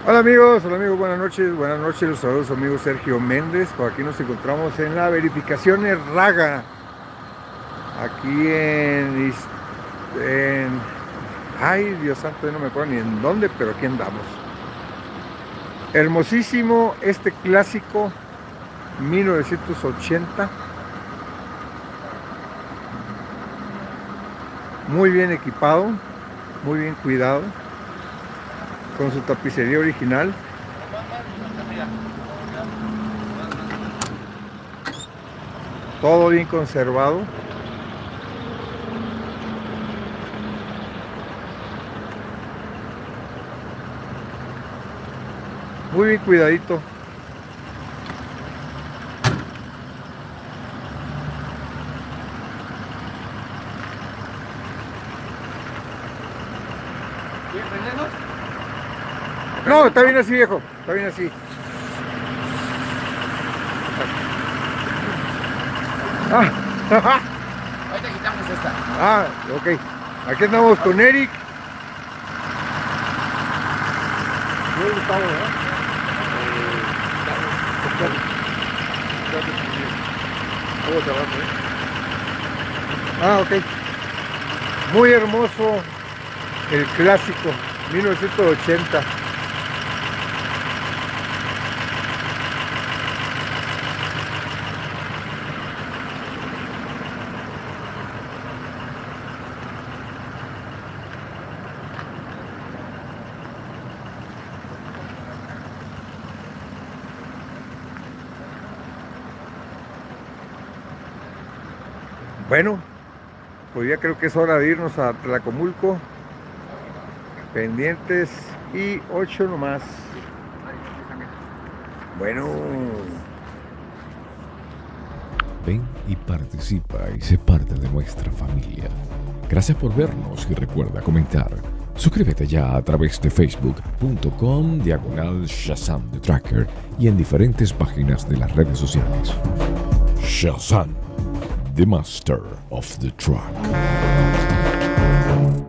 Hola amigos, buenas noches, los saludos amigo Sergio Méndez. Por aquí nos encontramos en la verificación Raga, aquí ay Dios santo, no me acuerdo ni en dónde, pero aquí andamos. Hermosísimo este clásico 1980, muy bien equipado, muy bien cuidado, con su tapicería original. Todo bien conservado. Muy bien cuidadito. No, está bien así, viejo. Está bien así. Ahorita quitamos esta. Ok. Aquí andamos con Eric. Muy Gustavo, ok. Muy hermoso el clásico 1980. Bueno, pues ya creo que es hora de irnos a Tlacomulco. Pendientes y 8 nomás. Bueno. Ven y participa y sé parte de nuestra familia. Gracias por vernos y recuerda comentar. Suscríbete ya a través de facebook.com/Shazam the Tracker y en diferentes páginas de las redes sociales. Shazam, the master of the track.